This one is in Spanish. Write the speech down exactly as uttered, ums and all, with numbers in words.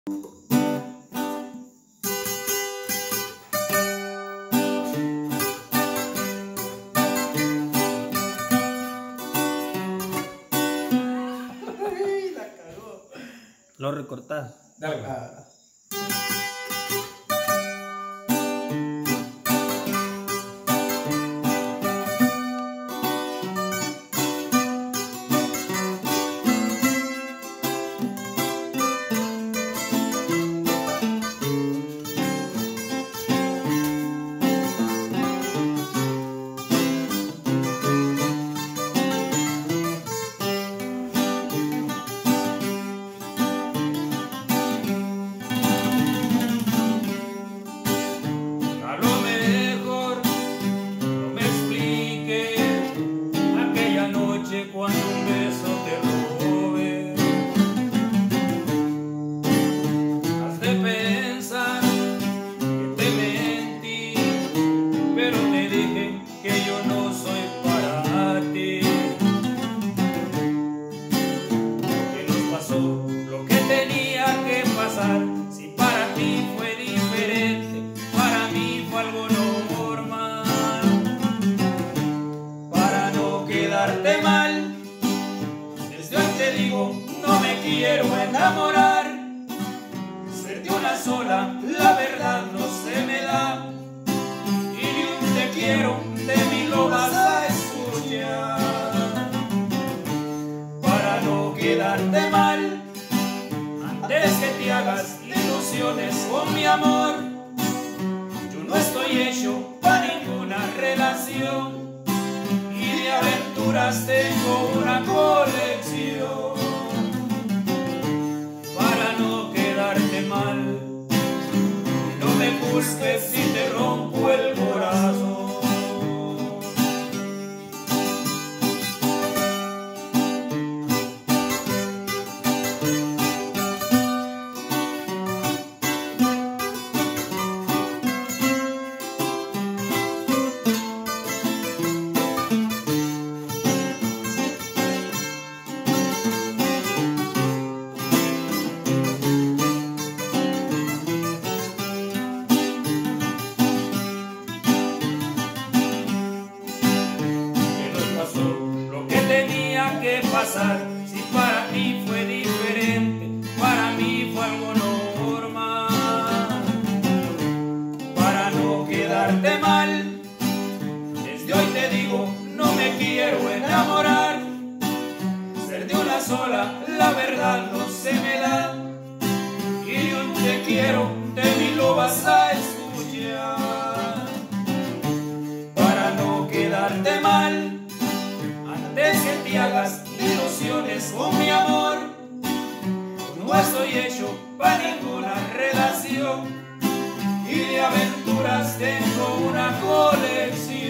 Lo recortás. Dale. Ah. Cuando un beso te robe, has de pensar que te mentí, pero te dije que yo no soy para ti. Que nos pasó lo que tenía que pasar. Si para ti fue diferente, para mí fue algo normal. Para no quedarte mal, te digo, no me quiero enamorar. Ser de una sola, la verdad no se me da. Y ni un te quiero de mí lo vas a escuchar. Para no quedarte mal, antes que te hagas ilusiones con mi amor, yo no estoy hecho para ninguna relación. Y de aventuras tengo una colección. Para no quedarte mal, no me busques si te rompo el corazón. Que pasar, si para ti fue diferente, para mí fue algo normal. Para no quedarte mal, desde hoy te digo, no me quiero enamorar. Ser de una sola, la verdad no se me da. Y un te quiero, de mí lo vas a escuchar. Para no quedarte mal, antes que te hagas ilusiones con mi amor, no estoy hecho para ninguna relación. Y de aventuras tengo una colección.